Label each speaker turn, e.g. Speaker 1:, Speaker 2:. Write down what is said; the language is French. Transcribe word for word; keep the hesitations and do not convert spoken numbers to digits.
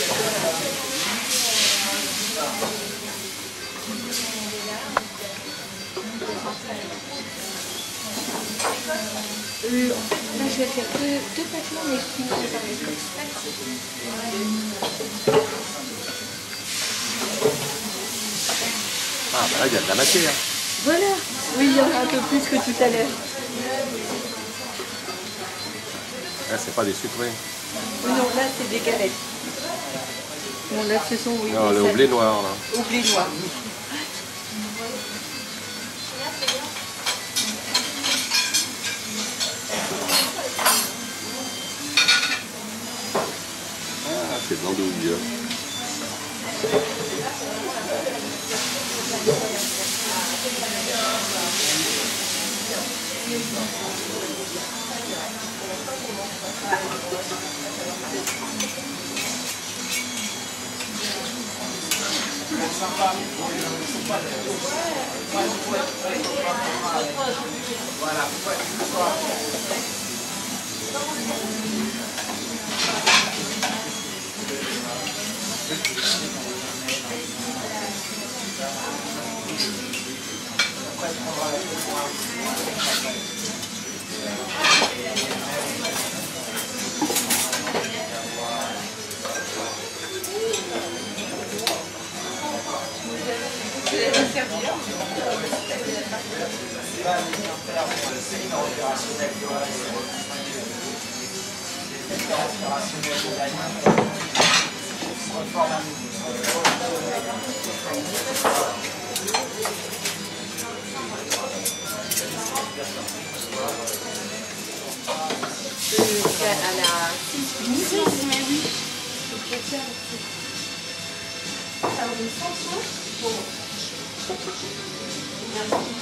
Speaker 1: Euh, là, je vais faire deux, deux pâtements, mais qui vont faire les
Speaker 2: Ah, bah là, il y a de la matière.
Speaker 1: Voilà. Oui, il y en a un peu plus que tout à l'heure.
Speaker 2: Là, c'est pas des sucrés.
Speaker 1: Non, là, c'est des galettes. Bon, là, ce sont, oui.
Speaker 2: Non, le au blé noir, là.
Speaker 1: Au blé noir.
Speaker 2: Ah, c'est de l'andouille.
Speaker 1: À la six minutes, mais oui. Ça vous une sanction. Bon. Merci.